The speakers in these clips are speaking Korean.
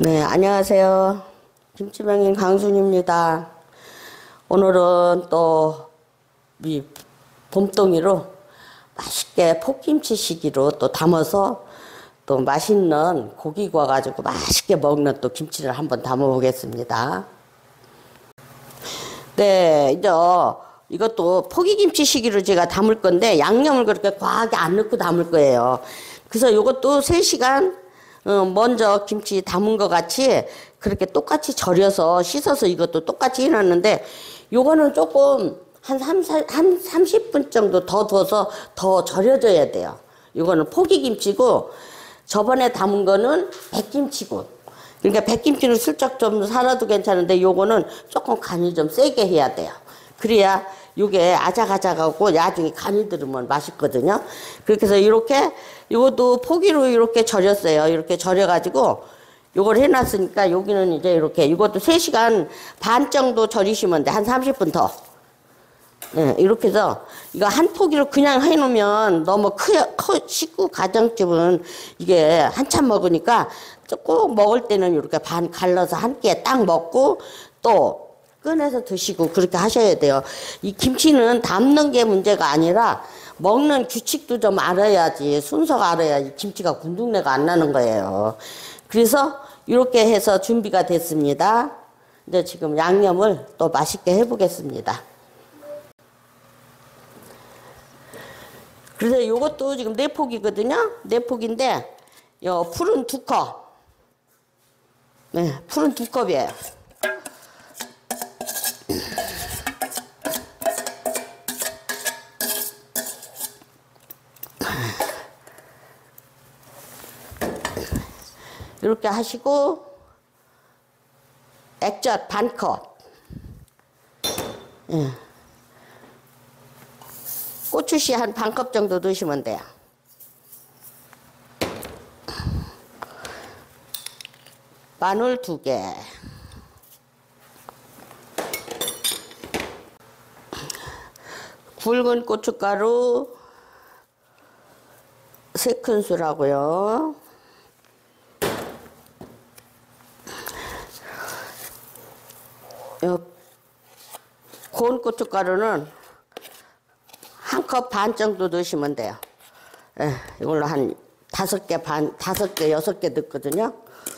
네, 안녕하세요. 김치명인 강순입니다. 오늘은 또 이 봄동이로 맛있게 폭김치시기로 또 담아서 또 맛있는 고기 구워가지고 맛있게 먹는 또 김치를 한번 담아보겠습니다. 네, 이제 이것도 포기김치시기로 제가 담을 건데 양념을 그렇게 과하게 안 넣고 담을 거예요. 그래서 이것도 3시간 먼저 김치 담은 것 같이 그렇게 똑같이 절여서 씻어서 이것도 똑같이 해놨는데 요거는 조금 한 30분 정도 더 둬서 더 절여져야 돼요. 요거는 포기김치고 저번에 담은 거는 백김치고, 그러니까 백김치는 슬쩍 좀 살아도 괜찮은데 요거는 조금 간이 좀 세게 해야 돼요. 그래야 요게 아작아작하고 나중에 간이 들으면 맛있거든요. 그렇게 해서 이렇게 요것도 포기로 이렇게 절였어요. 이렇게 절여가지고 요걸 해놨으니까 여기는 이제 이렇게 이것도 3시간 반 정도 절이시면 돼. 한 30분 더. 네, 이렇게 해서 이거 한 포기로 그냥 해놓으면 너무 식구 가정집은 이게 한참 먹으니까 꼭 먹을 때는 이렇게 반 갈라서 한 끼에 딱 먹고 또 꺼내서 드시고 그렇게 하셔야 돼요. 이 김치는 담는 게 문제가 아니라 먹는 규칙도 좀 알아야지, 순서가 알아야 이 김치가 군둥내가 안 나는 거예요. 그래서 이렇게 해서 준비가 됐습니다. 이제 지금 양념을 또 맛있게 해보겠습니다. 그래서 이것도 지금 4포기거든요. 4포기인데 요 풀은 2컵. 네, 풀은 2컵이에요. 이렇게 하시고 액젓 반컵. 예. 고추씨 한 반컵 정도 넣으시면 돼요. 마늘 2개. 굵은 고춧가루 3큰술 하고요. 고운 고춧가루는 1컵 반 정도 넣으시면 돼요. 예, 이걸로 한 5개 반, 5개, 6개 넣거든요.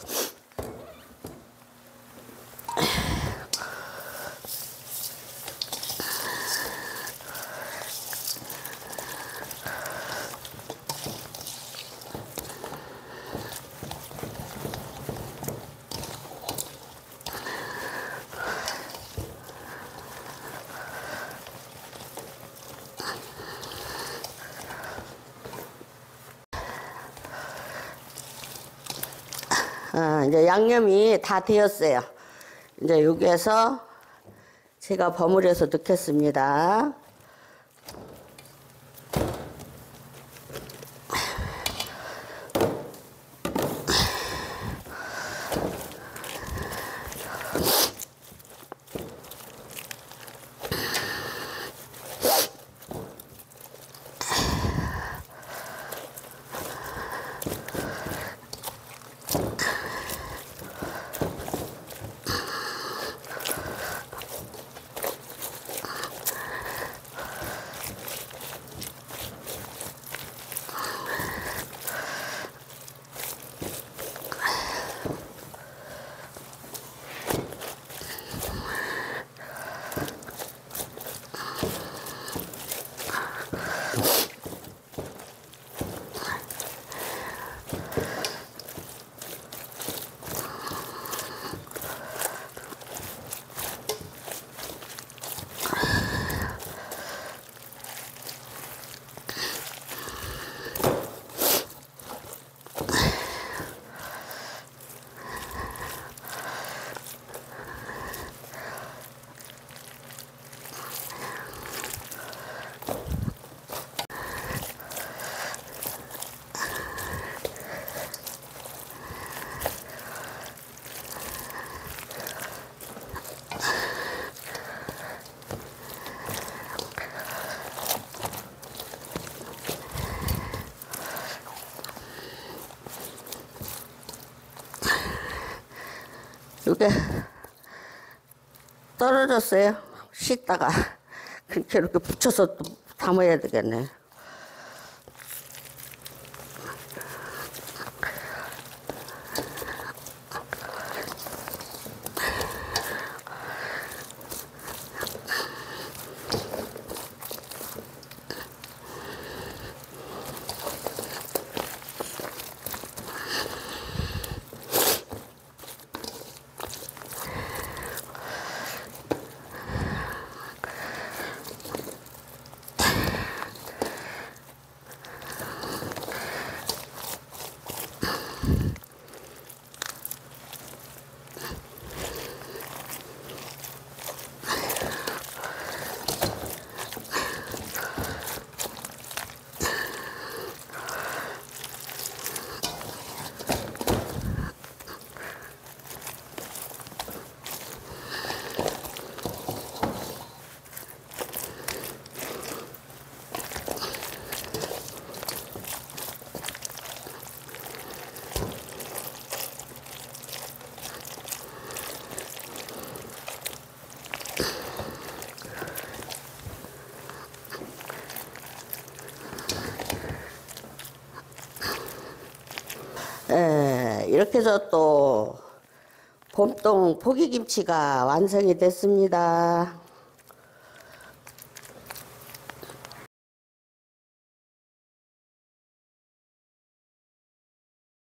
이제 양념이 다 되었어요. 이제 여기에서 제가 버무려서 넣겠습니다. 이렇게 떨어졌어요. 씻다가 그렇게 이렇게 붙여서 또 담아야 되겠네. 이렇게 해서 또 봄동 포기김치가 완성이 됐습니다.